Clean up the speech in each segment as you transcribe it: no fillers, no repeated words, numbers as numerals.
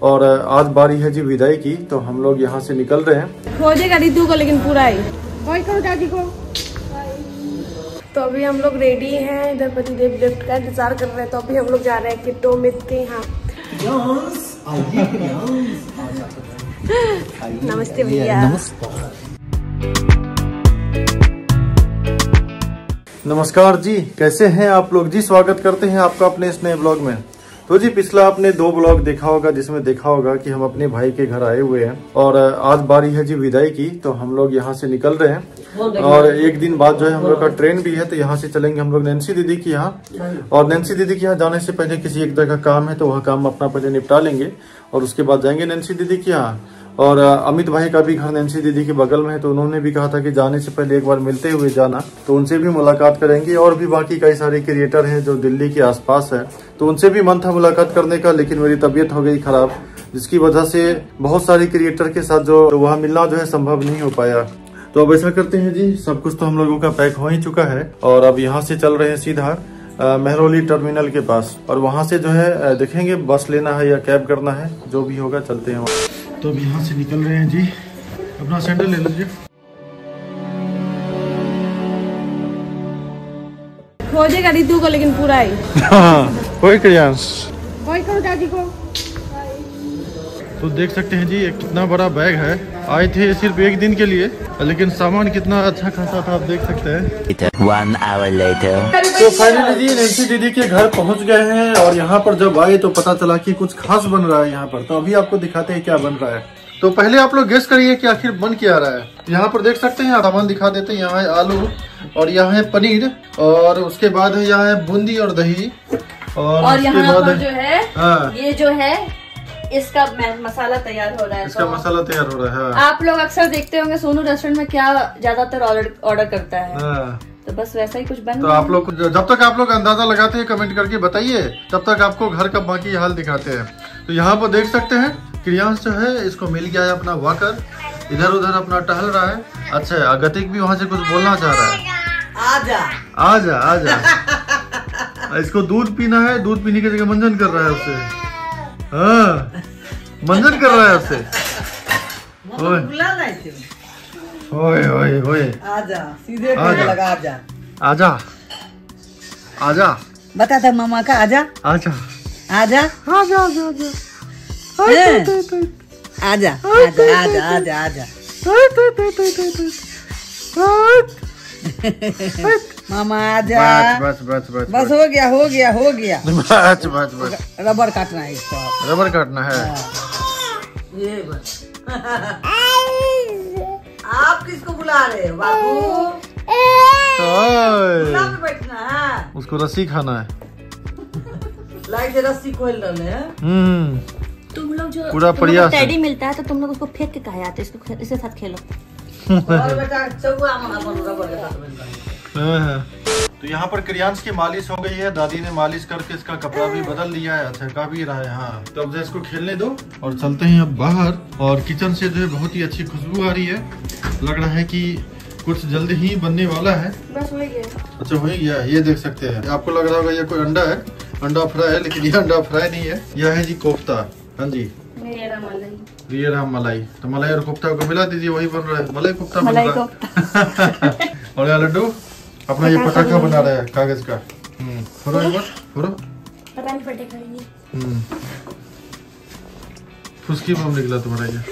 और आज बारी है जी विदाई की, तो हम लोग यहाँ से निकल रहे हैं। खोजेगा रितु को लेकिन पूरा ही करो दादी को। तो अभी हम लोग रेडी हैं, इधर पतिदेव लिफ्ट का इंतजार कर रहे हैं। तो अभी हम लोग जा रहे हैं किट्टो मित के यहाँ। नमस्ते भैया। नमस्कार जी, कैसे हैं आप लोग जी। स्वागत करते हैं आपका अपने इस नए ब्लॉग में। तो जी पिछला आपने 2 ब्लॉग देखा होगा, जिसमें देखा होगा कि हम अपने भाई के घर आए हुए हैं और आज बारी है जी विदाई की, तो हम लोग यहाँ से निकल रहे हैं। और एक दिन बाद जो है हम लोग का ट्रेन भी है, तो यहाँ से चलेंगे हम लोग नैन्सी दीदी के यहाँ। और नैन्सी दीदी के यहाँ जाने से पहले किसी एक जगह काम है, तो वह काम अपना पहले निपटा लेंगे और उसके बाद जाएंगे नैन्सी दीदी के यहाँ। और अमित भाई का भी घर नैन्सी दीदी के बगल में है, तो उन्होंने भी कहा था कि जाने से पहले एक बार मिलते हुए जाना, तो उनसे भी मुलाकात करेंगे। और भी बाकी कई सारे क्रिएटर हैं जो दिल्ली के आसपास है, तो उनसे भी मन था मुलाकात करने का, लेकिन मेरी तबीयत हो गई खराब, जिसकी वजह से बहुत सारे क्रिएटर के साथ जो वहाँ मिलना जो है संभव नहीं हो पाया। तो अब ऐसा करते हैं जी, सब कुछ तो हम लोगों का पैक हो ही चुका है और अब यहाँ से चल रहे हैं सीधा मेहरौली टर्मिनल के पास। और वहाँ से जो है देखेंगे बस लेना है या कैब करना है, जो भी होगा चलते हैं। तो अब यहाँ से निकल रहे हैं जी। अपना सैंडल ले लीजिए। खोजेगा रितु को लेकिन पूरा ही कोई क्रियांश करो दादी को। तो देख सकते हैं जी, ये कितना बड़ा बैग है। आए थे सिर्फ एक दिन के लिए, लेकिन सामान कितना अच्छा खासा था, आप देख सकते हैं। 1 hour later. तो फाइनली जी नैन्सी दीदी के घर पहुंच गए हैं और यहाँ पर जब आए तो पता चला कि कुछ खास बन रहा है यहाँ पर। तो अभी आपको दिखाते हैं क्या बन रहा है। तो पहले आप लोग गेस करिए कि आखिर बन क्या रहा है। यहाँ पर देख सकते हैं, सामान दिखा देते हैं। यहाँ है आलू और यहाँ है पनीर और उसके बाद यहाँ है बूंदी और दही और यहाँ पर जो है ये जो है इसका मसाला तैयार हो रहा है। इसका मसाला तैयार हो रहा है। आप लोग अक्सर देखते होंगे सोनू रेस्टोरेंट में क्या ज्यादातर ऑर्डर करता है, तो बस वैसा ही कुछ बन। तो आप लोग जब तक आप लोग अंदाजा लगाते हैं कमेंट करके बताइए, तब तक आपको घर का बाकी हाल दिखाते हैं। तो यहाँ पर देख सकते हैं क्रियांश जो है इसको मिल गया है अपना वॉकर, इधर उधर अपना टहल रहा है। अच्छा, अगतिक भी वहाँ से कुछ बोलना चाह रहा है। आजा आजा आजा। इसको दूध पीना है, दूध पीने की जगह मंजन कर रहा है उससे। हाँ, मंजन कर रहा है उससे। ओए ओए ओए, आजा सीधे लगा। आजा आजा आजा, बता था मामा का। आजा आजा आजा आजा आजा आजा आजा आजा आजा मामा आजा। बस बस बस बस हो गया हो गया हो गया। बस बस बस, रबर काटना है इसको। रबर काटना है। ये बस। आप किसको बुला रहे हो बाबू? पे बैठना है, उसको रस्सी खाना है। लाइट से रस्सी खोल रहे हैं। तुम लोग जो पूरा प्रयास टेडी मिलता है तो तुम लोग उसको फेंक के कहा जाते, इसको इसके साथ खेलो। और बेटा चौवा मना रबर के साथ बनता है। तो यहाँ पर क्रियांश की मालिश हो गई है, दादी ने मालिश करके इसका कपड़ा भी बदल लिया है। अच्छा का भी रहा है। हाँ, तो अब इसको खेलने दो और चलते हैं अब बाहर। और किचन से जो है बहुत ही अच्छी खुशबू आ रही है, लग रहा है कि कुछ जल्द ही बनने वाला है। बस हो गया। अच्छा हो गया। ये देख सकते हैं, आपको लग रहा होगा ये कोई अंडा है, अंडा फ्राई है, लेकिन ये अंडा फ्राई नहीं है, यह है जी कोफ्ता। हाँ जी, ये रहा मलाई। तो मलाई और कोफ्ता को मिला दीजिए, वही बन रहा है मलाई कोफ्ता बन रहा है। और यहाँ लड्डू अपना ये पटाखा बना रहा है कागज का। फोड़ो एक बार, फोड़ो। पता नहीं पटेगा नहीं। फुसकी बम निकला तुम्हारा ये।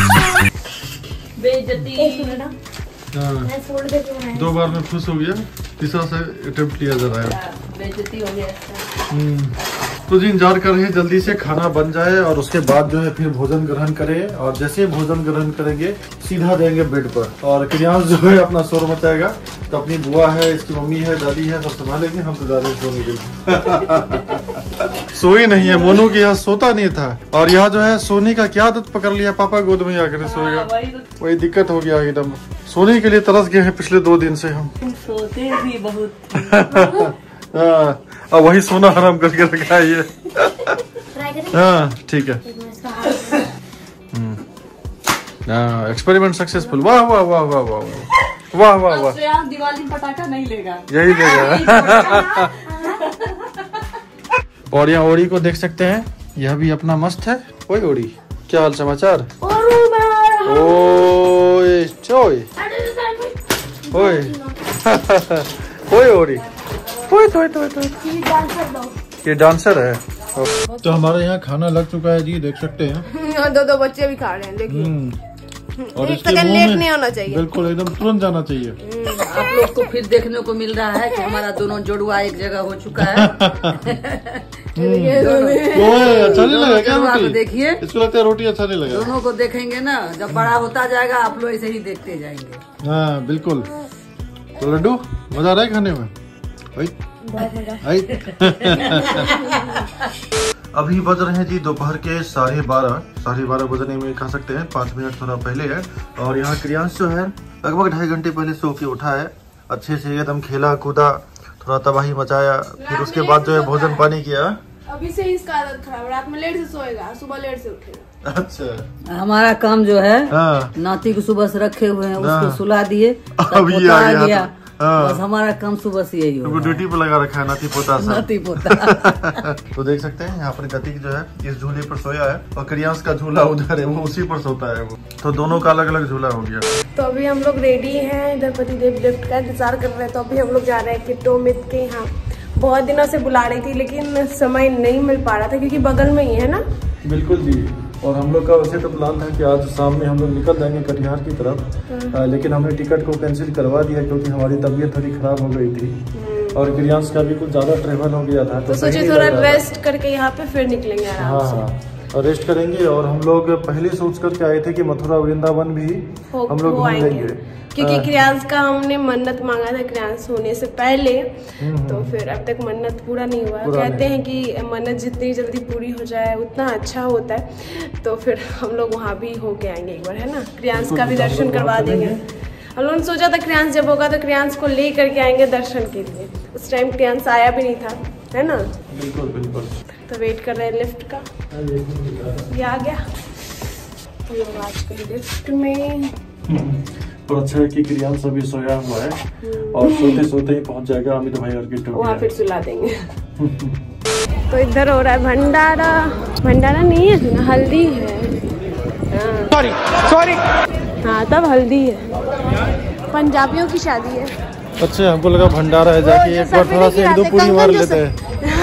बेइज्जती। हाँ, 2 बार में खुश हो गया, तीसरा से अटेम्प्ट लिया जा रहा है। बेइज्जती हो गया। तो जी इंतजार कर रहे हैं जल्दी से खाना बन जाए और उसके बाद जो है फिर भोजन ग्रहण करें। और जैसे ही भोजन ग्रहण करेंगे सीधा जाएंगे बेड पर और क्रियांश जो है अपना शोर मचाएगा। तो अपनी बुआ है, इसकी मम्मी है, दादी है, सब संभालेंगे। हम तो ज्यादा सोने के सोई नहीं है, मोनू के यहाँ सोता नहीं था और यहाँ जो है सोने का क्या आदत पकड़ लिया, पापा गोद में आकर सोएगा। वही दिक्कत हो गया एकदम, सोने के लिए तरस गए हैं पिछले 2 दिन से हम। सोते भी बहुत। अब वही सोना हराम करके रखा है ये। हाँ ठीक है। Experiment successful. वाह वाह वाह वाह वाह वाह वाह वाह। दिवाली पटाखा नहीं लेगा, यही लेगा। और यहाँ ओरी को देख सकते हैं, यह भी अपना मस्त है। ओए ओड़ी, क्या हाल समाचार? ओए ओए ओए ओए ओड़ी, ओए ये डांसर है। तो हमारे यहाँ खाना लग चुका है जी, देख सकते हैं। दो बच्चे भी खा रहे हैं, देखिए। और एक सेकंड लेट नहीं होना चाहिए, बिल्कुल एकदम तुरंत जाना चाहिए। आप लोग को फिर देखने को मिल रहा है कि हमारा दोनों जोड़ुआ एक जगह हो चुका है। अच्छा नहीं लगा क्या रोटी? देखिए, इसको लगता है रोटी अच्छा नहीं लगा। दोनों को देखेंगे ना, जब बड़ा होता जाएगा आप लोग ऐसे ही देखते जाएंगे। हाँ बिल्कुल। तो लड्डू मजा आ रहा है खाने में? अभी बज रहे हैं जी दोपहर के 12:30 बजने में खा सकते हैं, 5 मिनट थोड़ा पहले है। और यहाँ क्रियांश जो है लगभग 2.5 घंटे पहले सो के उठा है, अच्छे से एकदम खेला कूदा, थोड़ा तबाही मचाया, फिर उसके बाद जो है भोजन पानी किया। अभी से इसका आदत खराब, रात में लेट से सोएगा, सुबह लेट से उठेगा। अच्छा, हमारा काम जो है नाती को सुबह से रखे हुए हैं, उसको सुला दिए, अभी आ गया। बस हमारा काम सुबह से यही हो, ड्यूटी पे लगा रखा है नाती पोता सा। नाती पोता। तो देख सकते हैं यहाँ पर गतिक जो है इस झूले पर सोया है और क्रियांश का झूला उधर है, वो उसी पर सोता है वो, तो दोनों का अलग अलग झूला हो गया। तो अभी हम लोग रेडी हैं, इधर पतिदेव लिफ्ट का इंतजार कर रहे हैं। तो अभी हम लोग जा रहे हैं किट्टो मित के यहाँ। बहुत दिनों से बुला रही थी लेकिन समय नहीं मिल पा रहा था क्योंकि बगल में ही है ना। बिल्कुल जी। और हम लोग का वैसे तो प्लान था कि आज शाम में हम लोग निकल जाएंगे कटिहार की तरफ, लेकिन हमने टिकट को कैंसिल करवा दिया क्योंकि हमारी तबीयत थोड़ी खराब हो गई थी और क्रियांश का भी कुछ ज्यादा ट्रेवल हो गया था, तो सोचे थोड़ा रेस्ट करके यहाँ पे फिर निकलेंगे आराम से। हाँ, रेस्ट करेंगे। और हम लोग पहले सोच करके आए थे कि मथुरा वृंदावन भी हम लोग घूम लेंगे क्योंकि क्रियांश का हमने मन्नत मांगा था क्रियांश होने से पहले, तो फिर अब तक मन्नत पूरा नहीं हुआ। कहते हैं कि मन्नत जितनी जल्दी पूरी हो जाए उतना अच्छा होता है, तो फिर हम लोग वहाँ भी होके आएंगे एक बार, है ना। क्रियांश का भी दर्शन करवा देंगे। हम लोगों ने सोचा था क्रियांश जब होगा तो क्रियांश को ले करके आएंगे दर्शन के लिए। उस टाइम क्रियांश आया भी नहीं था, है ना। बिल्कुल बिल्कुल। तो वेट कर रहे हैं लिफ्ट का, ये आ गया। हम लोग आज कल लिफ्ट में। और अच्छा है कि क्रियांश अभी सोया हुआ है और सोते सोते ही पहुंच जाएगा अमित भाई और किट्टू, वहाँ फिर सुला देंगे। तो इधर हो रहा है भंडारा। भंडारा नहीं है ना, हल्दी है। सॉरी हाँ, तब हल्दी है, पंजाबियों की शादी है। अच्छा, हमको लगा भंडारा है, जाके एक बार थोड़ा सा 1-2 पूरी मार लेते हैं।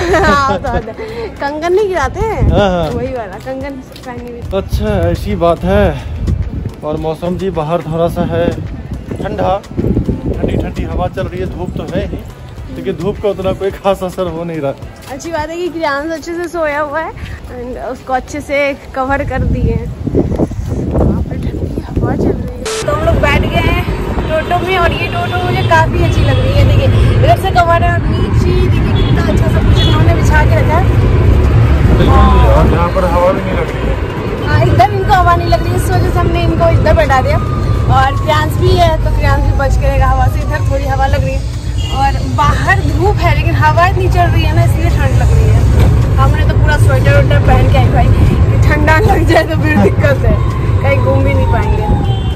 कंगन नहीं गिराते हैं, वही वाला कंगन पहनी हुई। अच्छा, ऐसी बात है। और मौसम जी बाहर थोड़ा सा है ठंडा, ठंडी ठंडी हवा चल रही है। धूप तो है ही, लेकिन धूप का उतना कोई खास असर हो नहीं रहा। अच्छी बात है कि क्रियांश अच्छे से सोया हुआ है एंड उसको अच्छे से कवर कर दिए हैं। वहाँ पर ठंडी हवा चल रही है। तो हम लोग बैठ गए हैं टोटो में और ये टोटो मुझे काफी अच्छी लग रही है। देखिए इधर से कवर है और नीचे देखिए कितना अच्छा सब कुछ इन्होंने बिछा के रखा है। और यहाँ पर हवा भी नहीं लग रही है। हाँ, इधर इनको हवा नहीं लग रही, इस वजह से हमने इनको इधर बैठा दिया। और क्रियांश भी है तो क्रियांश भी बच के रहेगा हवा से। इधर थोड़ी हवा लग रही है और बाहर धूप है लेकिन हवा इतनी चल रही है ना, इसलिए ठंड लग रही है। हमने तो पूरा स्वेटर वेटर पहन के आई भाई कि ठंडा लग जाए तो फिर दिक्कत है, कहीं घूम भी नहीं पाएंगे।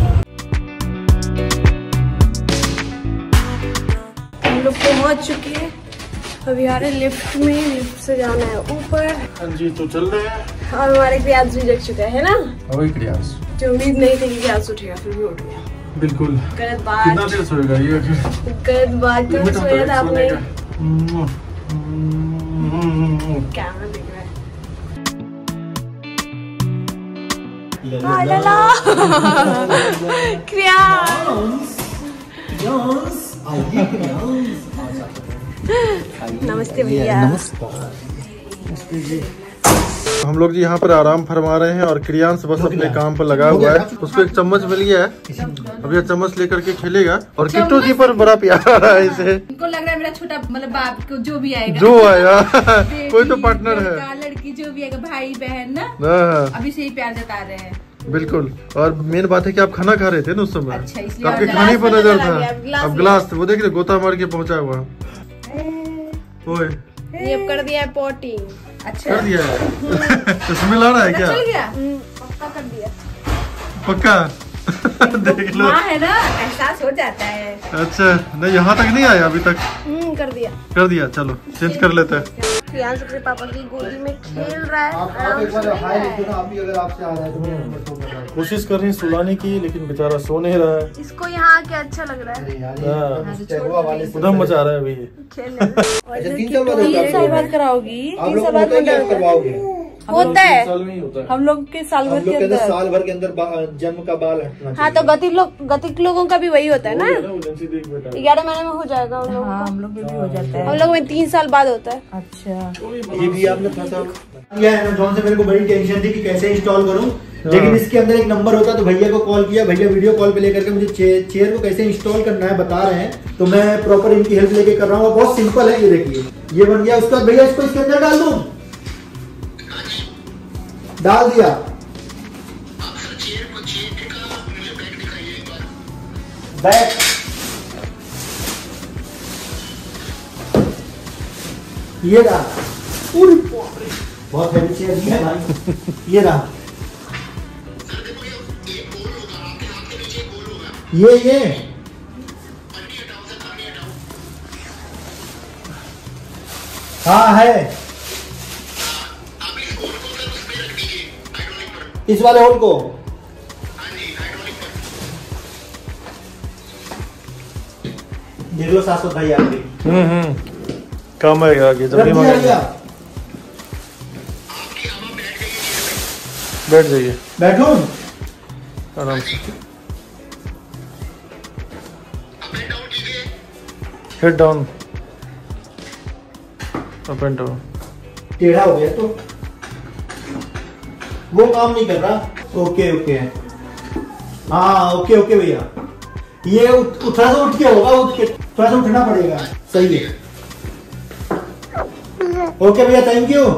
हम लोग पहुँच चुके हैं, अभी आ रहे लिफ्ट में, लिफ्ट से जाना है ऊपर। हाँ जी, तो चल रहे हैं। और हमारे क्रियांश भी जग चुका है ना। वही क्रियांश जो उम्मीद नहीं थी कि क्रियांश उठेगा, फिर भी उठ गया। बिल्कुल। गलत बात, कितना देर सोएगा ये? गलत बात क्यों सोया था आपने? कैमरा देख रहा है। क्रियांश नमस्ते भैया। हम लोग जी यहाँ पर आराम फरमा रहे हैं और क्रियांश बस अपने काम पर लगा हुआ है। उसको एक चम्मच मिल गया है, अब यह चम्मच लेकर के खेलेगा। और किट्टू जी पर बड़ा प्यार आ रहा है इसे। इनको लग रहा है मेरा छोटा मतलब बाप को जो भी आएगा, जो आएगा कोई तो पार्टनर है, लड़की जो भी आएगा, भाई बहन ना, अभी से ही प्यार जता रहे हैं। बिल्कुल। और मेन बात है कि आप खाना खा रहे थे ना उस समय, अच्छा, तो आपके खाने पर नजर था। अब गिलास वो देख रहे, गोता मार के पहुंचा हुआ। ओए, ये कर दिया है पॉटी। अच्छा कर दिया है। तो स्मेल आ रहा है क्या? चल गया, पक्का कर दिया, पक्का। देख लो, माँ है ना, एहसास हो जाता है। अच्छा नहीं, यहाँ तक नहीं आया अभी तक। कर दिया, कर दिया। चलो चेंज कर लेते हैं। क्रियांश अपने पापा की गोदी में खेल रहा है। आप एक बार हाय लिख दो ना, आप भी अगर आपसे आ जाए तो कोशिश कर रही सुलाने की, लेकिन बेचारा सो नहीं रहा है। इसको यहाँ आके अच्छा लग रहा है, उधम मचा रहा है अभी खेलने। 3 साल बाद कराओगी? 3 साल बाद करवाओगे? होता है साल में ही होता है। हम लोग के साल भर के अंदर, साल भर के अंदर जन्म का बाल हटना। हाँ, तो गतिक लोगों का भी वही होता है ना, 11 महीने में हो जाएगा उन लोगों हाँ, हम लोग में भी हो जाता है। हम लोग में 3 साल बाद होता है। अच्छा, ये भी आपने फंसा यह अमेज़न से मेरे को बड़ी टेंशन थी कि कैसे इंस्टॉल करूं, लेकिन इसके अंदर एक नंबर होता, तो भैया को कॉल किया, भैया वीडियो कॉल पे लेकर के मुझे चेयर को कैसे इंस्टॉल करना है बता रहे हैं, तो मैं प्रॉपर इनकी हेल्प लेके कर रहा हूँ। बहुत सिंपल है, ये देखिए ये बन गया। उसके बाद भैया इसको इसके अंदर डाल दूं, डाल दिया। बैक ये रहा, बहुत हेवी चेयर है भाई। ये रहा, ये हाँ है, इस वाले होल को देख लो। शाश्वत भाई आ गए, काम आएगा आगे जब भी बैठ जाइए, बैठो आराम से। Head down, up and down. टेढ़ा हो गया तो वो काम नहीं कर रहा। ओके ओके, हाँ ओके ओके भैया, ये थोड़ा सा उठ के होगा, उठ के थोड़ा सा उठना पड़ेगा। सही है, ओके भैया, थैंक यू।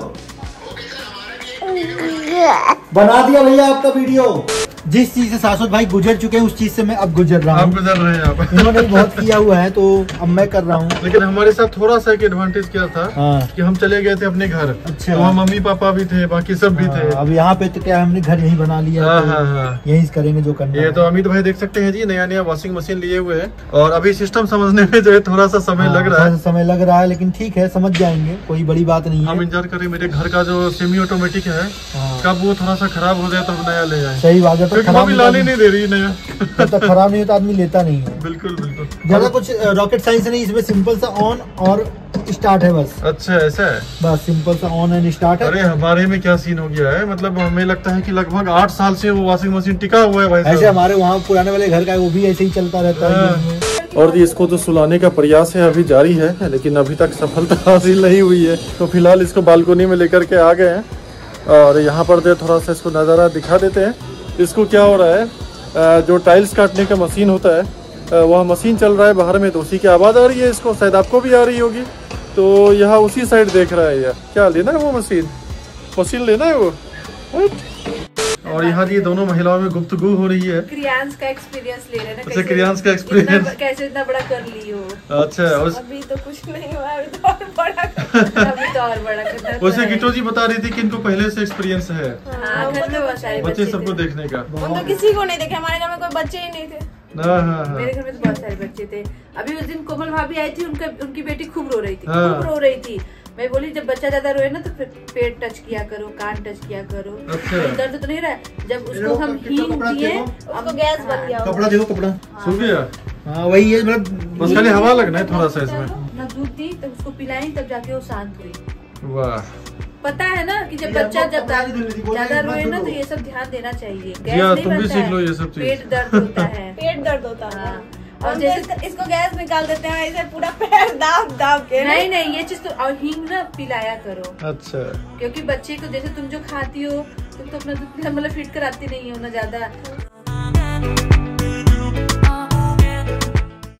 बना दिया भैया आपका वीडियो। जिस चीज से शाश्वत भाई गुजर चुके हैं उस चीज से मैं अब गुजर रहा हूँ। आप गुजर रहे हैं आप। इन्होंने बहुत किया हुआ है तो अब मैं कर रहा हूँ। लेकिन हमारे साथ थोड़ा सा एक एडवांटेज क्या था, हाँ। कि हम चले गए थे अपने घर। अच्छा। तो वहाँ मम्मी पापा भी थे, बाकी सब भी थे। अब यहाँ पे तो क्या हमने घर यही बना लिया, हाँ, तो हाँ, हाँ। यही करेंगे जो करना ये है। तो अमित भाई देख सकते हैं जी, नया वॉशिंग मशीन लिए हुए हैं, और अभी सिस्टम समझने में जो है थोड़ा सा समय लग रहा है। समय लग रहा है, लेकिन ठीक है, समझ जाएंगे, कोई बड़ी बात नहीं हम है। इंतजार करें मेरे घर का जो सेमी ऑटोमेटिक है, कब वो थोड़ा सा खराब हो जाए तो नया ले जाए। सही बात है, तो क्योंकि वो भी लाने नहीं दे रही नया। जब तक खराब नहीं होता आदमी लेता नहीं है। बिल्कुल बिल्कुल, ज्यादा कुछ रॉकेट साइंस नहीं, इसमें सिंपल सा ऑन और स्टार्ट है बस। अच्छा ऐसा है, बस सिंपल सा ऑन एंड स्टार्ट है। अरे हमारे में क्या सीन हो गया है, मतलब हमें लगता है कि लगभग 8 साल से वो वॉशिंग मशीन टिका हुआ है भाई साहब। ऐसे हमारे वहाँ पुराने वाले घर का है, वो भी ऐसे ही चलता रहता है। और जी इसको तो सुलाने का प्रयास है अभी जारी है, लेकिन अभी तक सफलता हासिल नहीं हुई है। तो फिलहाल इसको बालकोनी में लेकर के आ गए हैं, और यहाँ पर दे थोड़ा सा इसको नज़ारा दिखा देते हैं। इसको क्या हो रहा है, जो टाइल्स काटने का मशीन होता है, वह मशीन चल रहा है बाहर में, तो उसी की आवाज़ आ रही है इसको, शायद आपको भी आ रही होगी। तो यहाँ उसी साइड देख रहा है, यह क्या लेना है, वो मशीन लेना है वो। और यहाँ जी दोनों महिलाओं में गुफ्तगू हो रही है। क्रियांश का एक्सपीरियंस ले रहे हैं। अच्छा, क्रियांश का एक्सपीरियंस कैसे इतना बड़ा कर ली हो। अच्छा, अभी तो कुछ नहीं हुआ, अभी तो और बड़ा अभी तो और बड़ा करना है। वैसे गिटो जी बता रही थी कि इनको पहले से एक्सपीरियंस है हाँ, घर में बहुत सारे बच्चे सबको देखने का। उन तो किसी को नहीं देखे, हमारे घर में कोई बच्चे ही नहीं थे। मेरे घर में तो बहुत सारे बच्चे थे। अभी उस दिन कोमल भाभी आई थी, उनकी बेटी खूब रो रही थी, खूब रो रही थी। मैं बोली जब बच्चा ज्यादा रोए ना तो फिर पेट टच किया करो, कान टच किया करो। अच्छा। दर्द तो नहीं रहा। जब उसको हम हींग दिए, उसको गैस बन गया। कपड़ा देखो, कपड़ा सुन गया। हाँ वही है, मतलब बस खाली हवा लगना है थोड़ा सा इसमें। ना दूध दी तब उसको पिलाई, तब जाके वो शांत हुई। वाह, पता है ना कि जब बच्चा ज्यादा रोए ना तो ये सब ध्यान देना चाहिए। गैस यार नहीं तुम भी बनता सीख है, लो ये सब चीज। पेट दर्द होता है। पेट दर्द होता है। हाँ। और जैसे इसको गैस निकाल देते हैं ऐसे पूरा पैर दाब दाब के। नहीं ये चीज तो, और हींग ना पिलाया करो। अच्छा, क्योंकि बच्चे को जैसे तुम जो खाती हो, तुम तो अपना दूध मतलब फिट कराती नहीं हो ना ज्यादा।